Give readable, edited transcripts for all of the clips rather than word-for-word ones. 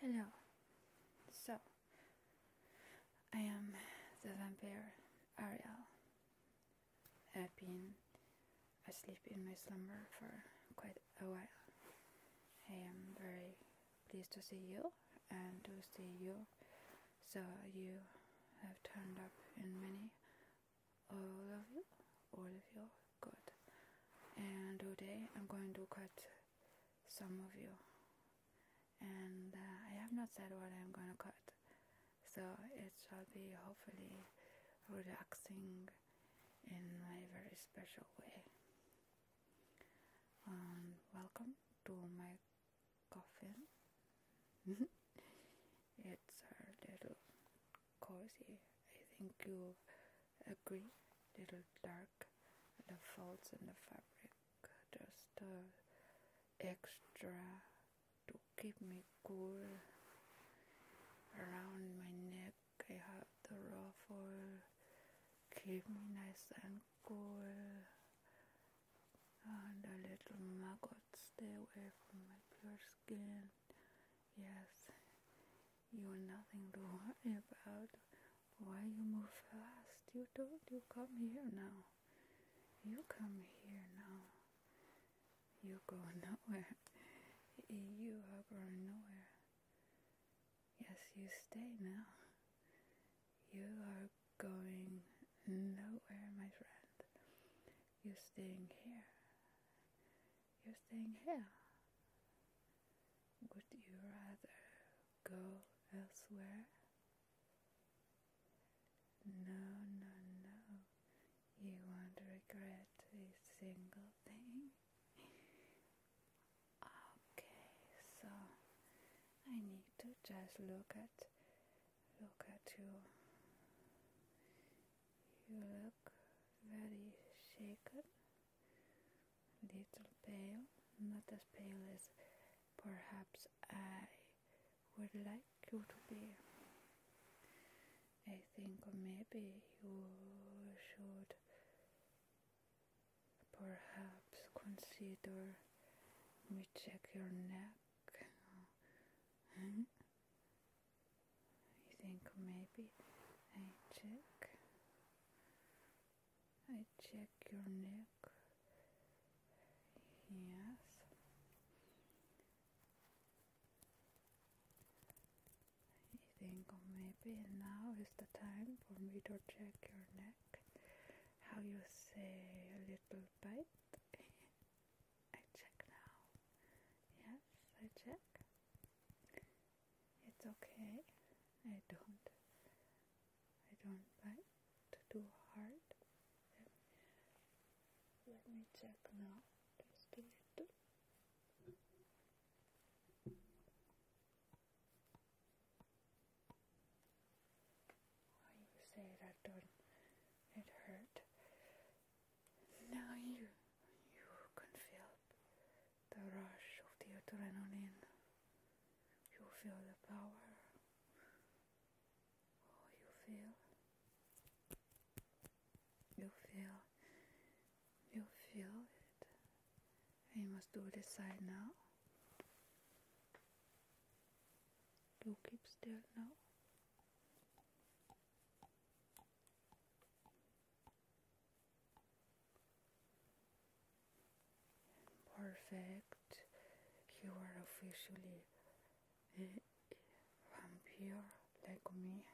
Hello. So, I am the vampire Ariel. I've been asleep in my slumber for quite a while. I am very pleased to see you and to see you. So you have turned up in many. All of you, good. And today I'm going to cut some of you. And I have not said what I'm going to cut. So it shall be hopefully relaxing in a very special way. Welcome to my coffin. It's a little cozy. I think you agree. Little dark. The folds in the fabric just extra to keep me cool. Around my neck I have the ruffle, keep me nice and cool, and the little maggots stay away from my pure skin. Yes, you're nothing to worry about. Why you move fast? You come here now. You come here now. You go nowhere. You are going nowhere. Yes, you stay now. You are going nowhere, my friend. You're staying here. You're staying here. Would you rather go elsewhere? No. You won't regret a single thing. Okay, so I need to just look at you. You look very shaken, little pale, not as pale as perhaps I would like you to be. I think maybe you should perhaps consider me check your neck. I think maybe I check your neck. Yes. I think maybe now is the time for me to check your neck. How you say a little bite? I check now. Yes, I check. It's okay. I don't bite too hard. Let me check now. Just a little. Why you say that it hurt? Now you can feel the rush of the adrenaline. You feel the power. Oh, you feel it. I must do this side now. You keep still now. Perfect. You are officially a vampire like me.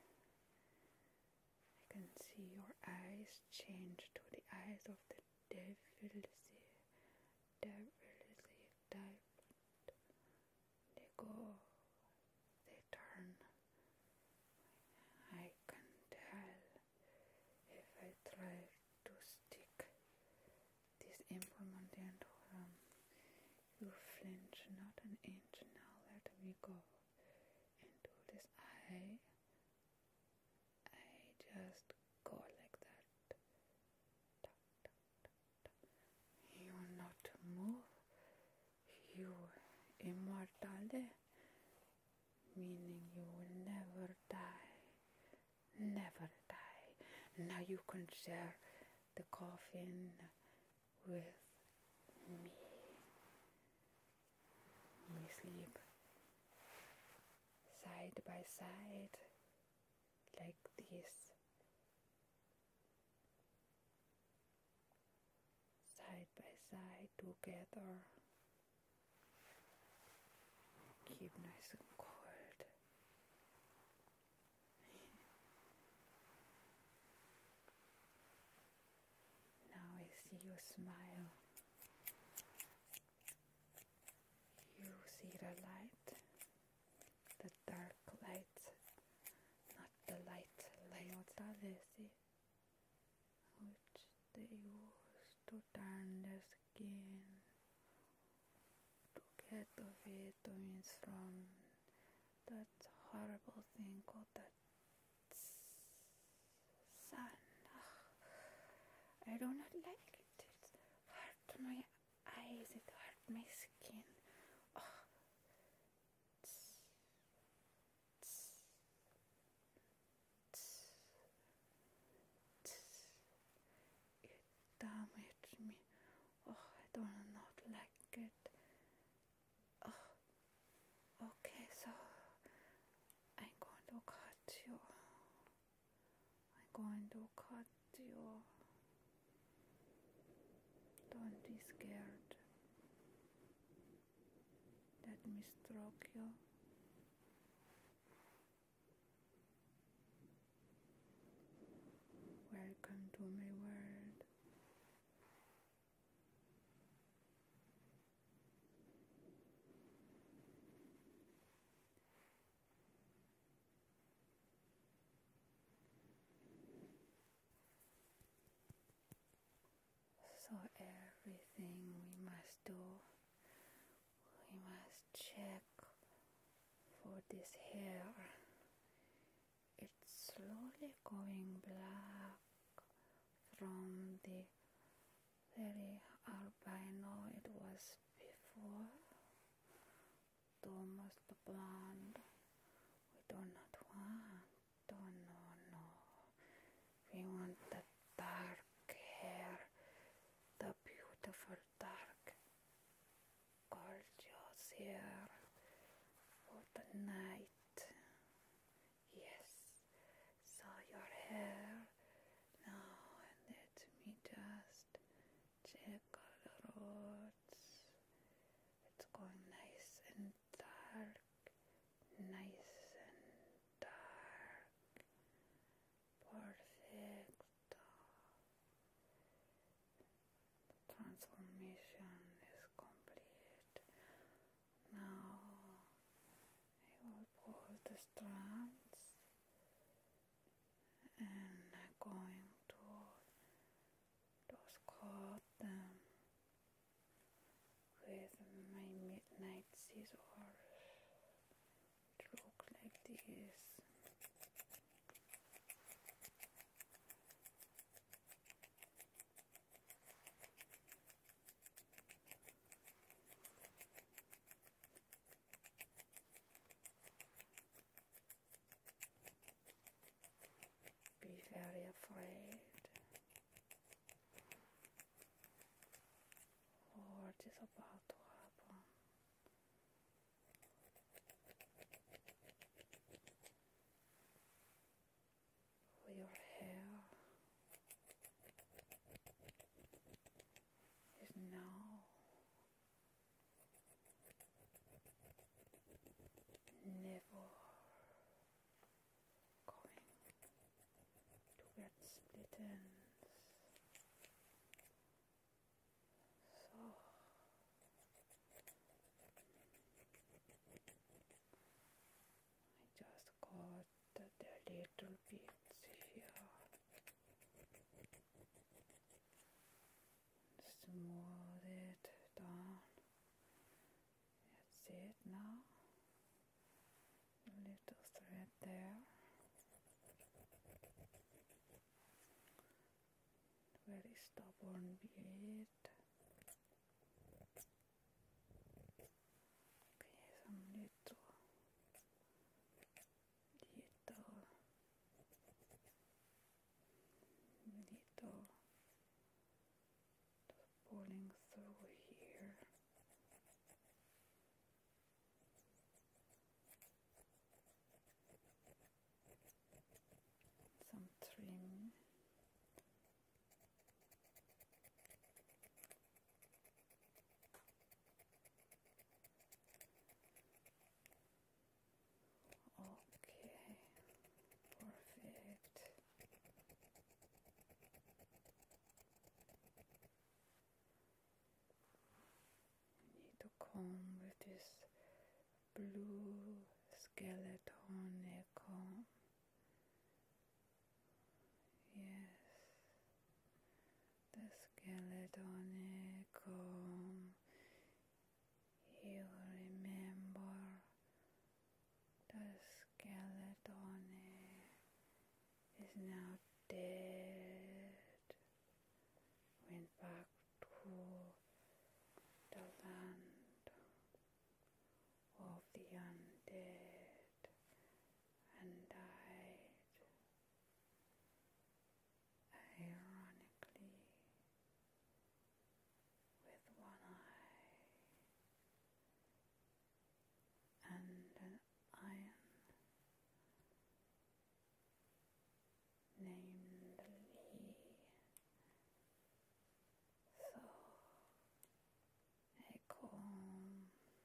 I can see your eyes change to the eyes of the devil's type. They go, they turn. I can tell if I try to stick this implement into them. You flinch not an inch now. Let me go into this eye. I just go like that. You not move. You immortal, meaning you will never die. Never die. Now you can share the coffin with me. We sleep side by side like this, side by side together. Keep nice and cold. Now I see you smile. You see the light, the dark light, not the light mortality, which they use to turn the skin to get the vitamins from that horrible thing called the sun. I do not like it. It hurt my eyes, it hurt my skin. It damaged me. I do not like it. Okay, so I'm going to cut you. I'm going to cut you. Don't be scared. Let me stroke you. Welcome to my world. So everything we must do, we must check for this hair. It's slowly going black from the very albino it was before to almost blonde. We do not want, no. We want the dark hair, the beautiful dark, gorgeous hair for the night. Yes, so your hair. Now let me just check all the roots. It's going nice and dark, nice and dark. Perfect. The transformation is complete. Now I will pull the strands and I'm going to just cut them with my midnight scissors, which look like this. Be very afraid. What is about to happen? Your hair is now never going to get splitten. So I just got the little bits here. Smooth it down. That's it now. A little thread there. Very stubborn bead. Okay, some little just pulling through here. comb with this blue skeleton comb. Yes, the skeleton comb. You remember the skeleton is now dead. Went back to the land of the undead and died, ironically, with one eye and an iron named Lee. So I comb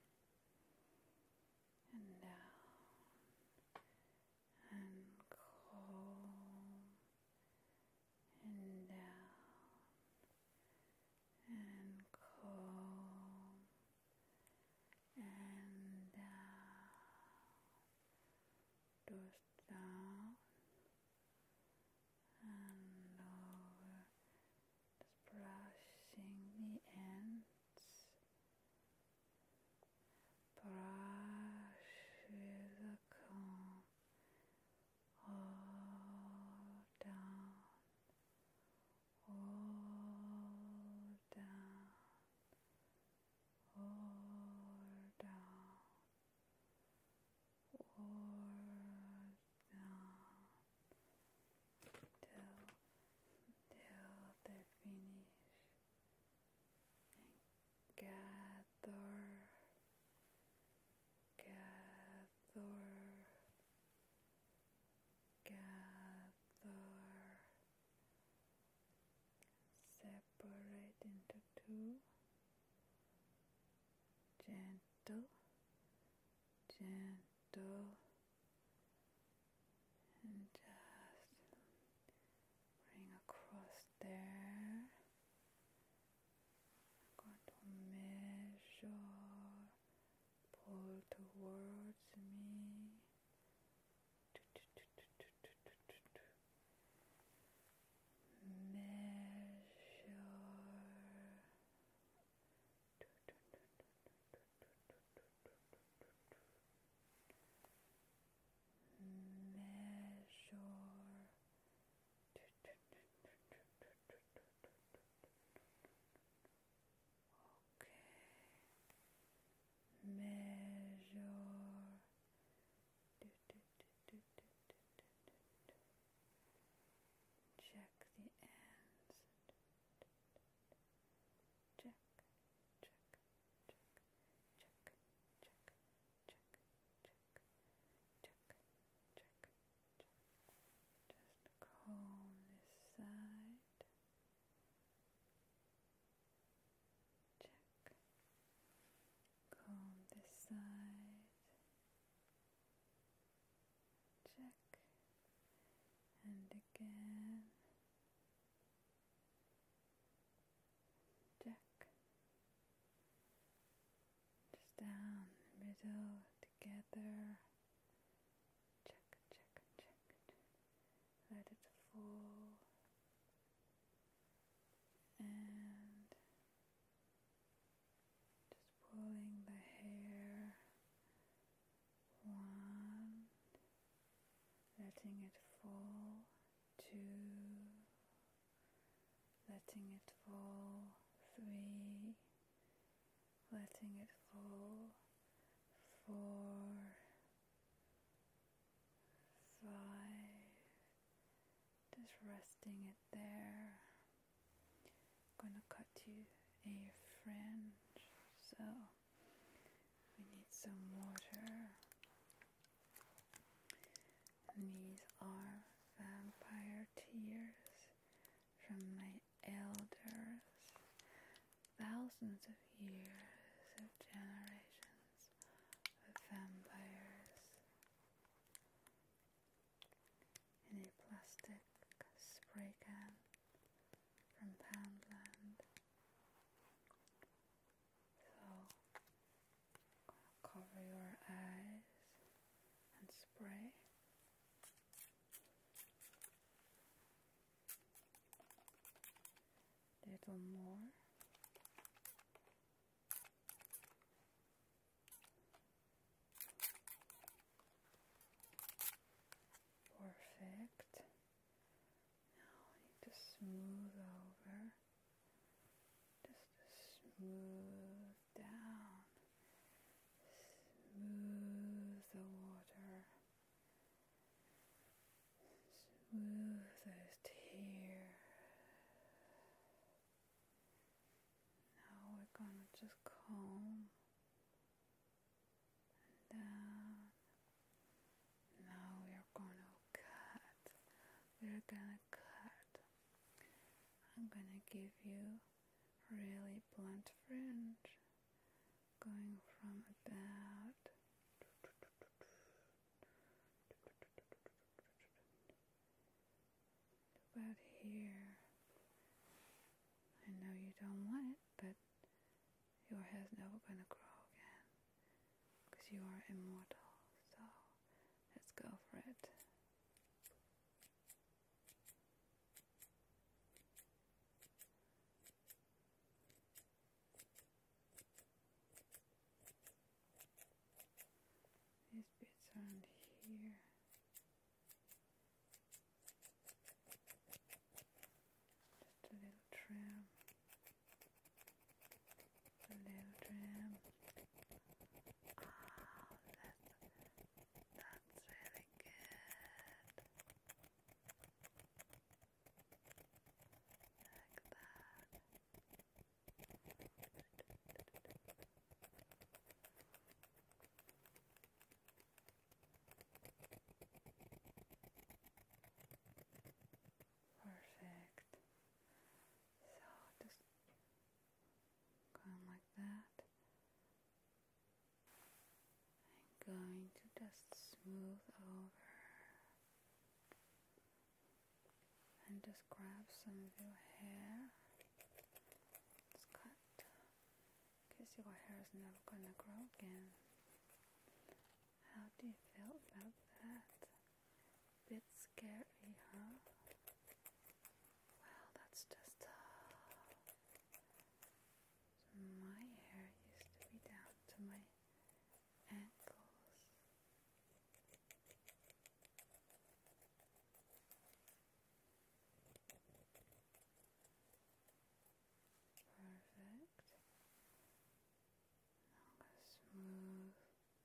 and down and comb and down and comb and down, just down and over, just brushing the ends. Brush with the comb all down, all down, all down, all down, till they finish. Gather, gather, gather, separate into two, gentle, gentle, and just bring across there. I'm going to measure, pull towards me. Check the ends. Check, check, check, check, check, check, check, check, check, check. Just comb this side. Check. Comb this side. Check. And again. Check. Just down the middle together. Check, check, check, check. Let it fall. And just pulling the hair. One. Letting it fall. Two. Letting it fall. Three. Letting it fall. 4, 5, just resting it there. I'm gonna cut you a fringe, so we need some water. And these are vampire tears from my elders, thousands of years of generations of vampires in a plastic spray can from Poundland. So over your eyes and spray. Little more. Perfect. Now we need to smooth over. Just to smooth down. Smooth the water. Smooth those tears. Now we're gonna just comb and down. Now we're gonna cut. We're gonna cut. I'm gonna give you really blunt fringe, going from about here. I know you don't want it, but your hair's never gonna grow again because you are immortal. So let's go for it. These bits around here. Just a little trim. A little trim. Oh, that's really good. Like that. Perfect. So just going like that. I'm going to just smooth over and just grab some of your hair. Just cut, because your hair is never gonna grow again. How do you feel about that? Bit scary, huh? Well, that's just my hair used to be down to my ankles. Perfect. Now I'm gonna smooth.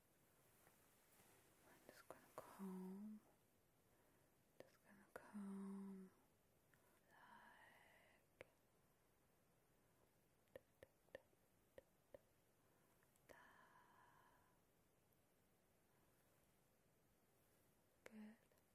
I'm just gonna comb. Just gonna comb. Like good.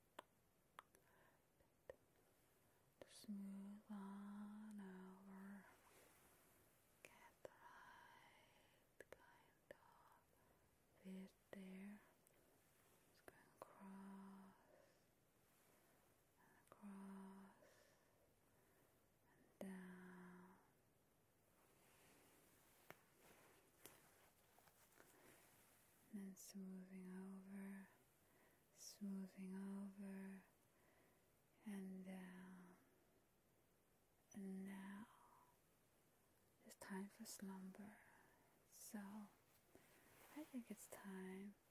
Smooth on over. Get the right kind of fit there. Just going across and across and down. And then smoothing over and down. And now it's time for slumber. So I think it's time